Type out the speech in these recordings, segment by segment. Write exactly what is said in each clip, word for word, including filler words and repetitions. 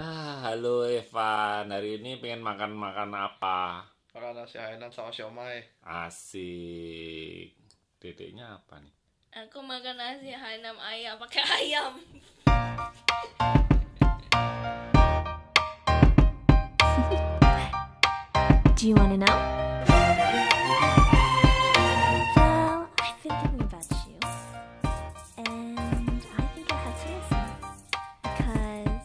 Ah, halo Evan, hari ini pengen makan-makan apa? Makan nasi Hainan sama siomay. Asik. Dedeknya apa nih? Aku makan nasi hainam ayam pakai ayam. Do you want to know? Well, I've been thinking about you, and I think I have to listen because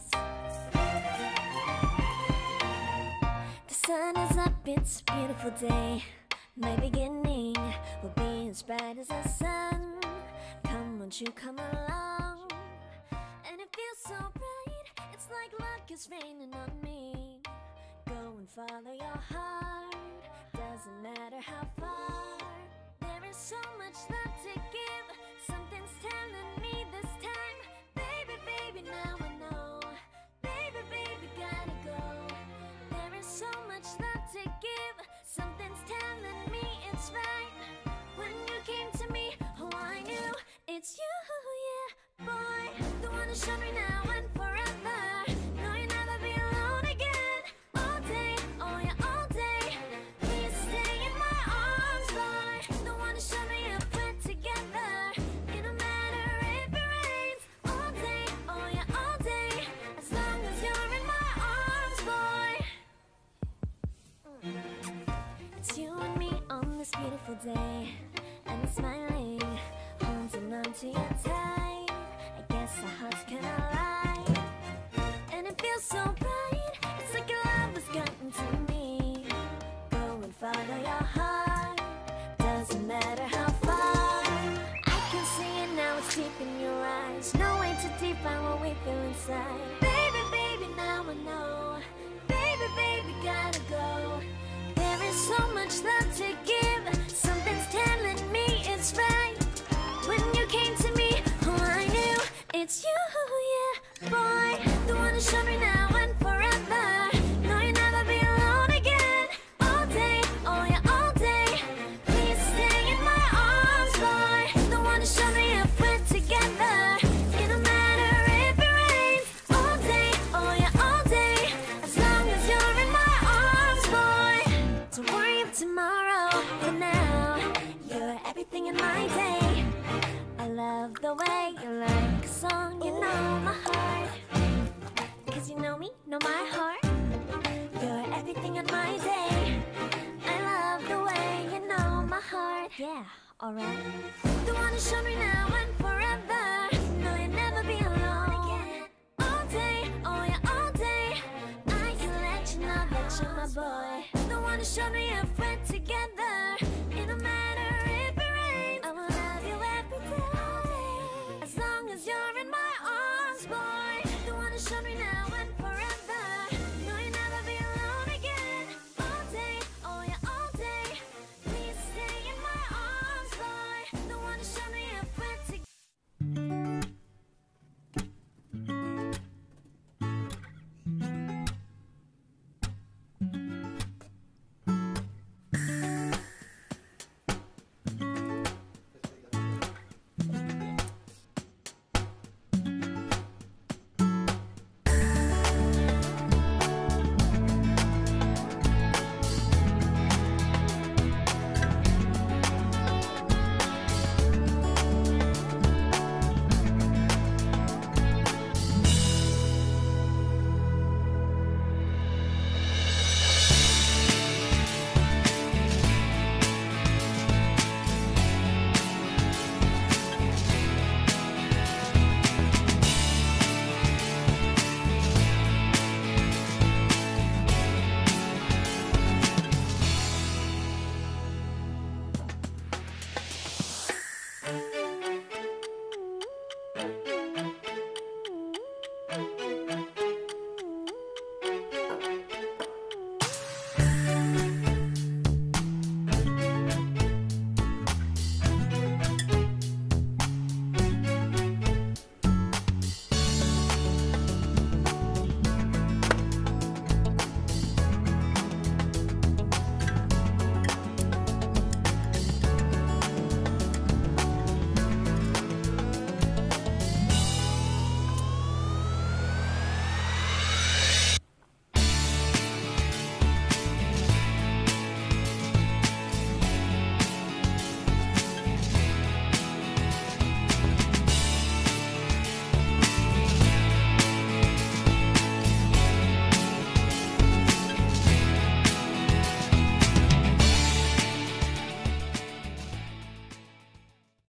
the sun is up, it's a beautiful day. My beginning will be as bright as the sun. Come, won't you come along? And it feels so bright, it's like luck is raining on me. Go and follow your heart, doesn't matter how far. There is so much love to give, something's telling me this time. Baby, baby, now I know. Baby, baby, gotta go. There is so much love to give, something's telling me it's right. When you came to me, oh I knew it's you, yeah, boy. The one to show me now and forever. No, you'll never be alone again. All day, oh yeah, all day. Please stay in my arms, boy. The one to show me if we're together. It don't matter if it rains. All day, oh yeah, all day. As long as you're in my arms, boy. It's you and me on this beautiful day, and I'm smiling, holding on to you tight. I guess our hearts can align, and it feels so bright. It's like your love has gotten to me. Go and follow your heart, doesn't matter how far. I can see it now, it's deep in your eyes. No way to define what we feel inside. Baby, baby, now I know. Baby, baby, gotta go. There is so much love to give, something's telling me it's right. When you came to me, oh I knew it's you, yeah, boy. The one to show me now and forever. No, you'll never be alone again. All day, oh yeah, all day. Please stay in my arms, boy. The one to show me if we're together. It don't matter if it rains. All day, oh yeah, all day. As long as you're in my arms, boy. Don't worry of tomorrow. For now, you're everything in my day. I love the way you like a song, you know my heart. Cause you know me, know my heart. You're everything in my day. I love the way you know my heart. Yeah, alright. The one to show me now and forever. No, you'll never be alone again. All day, oh yeah, all day. I can let you know that you're my boy. The one to show me if we're together. It don't matter if it rains. I will love you every day. As long as you're in my arms, boy. The one to show me now and forever. No, you'll never be alone again. All day, oh yeah, all day. Please stay in my arms, boy. The one to show me if we're together.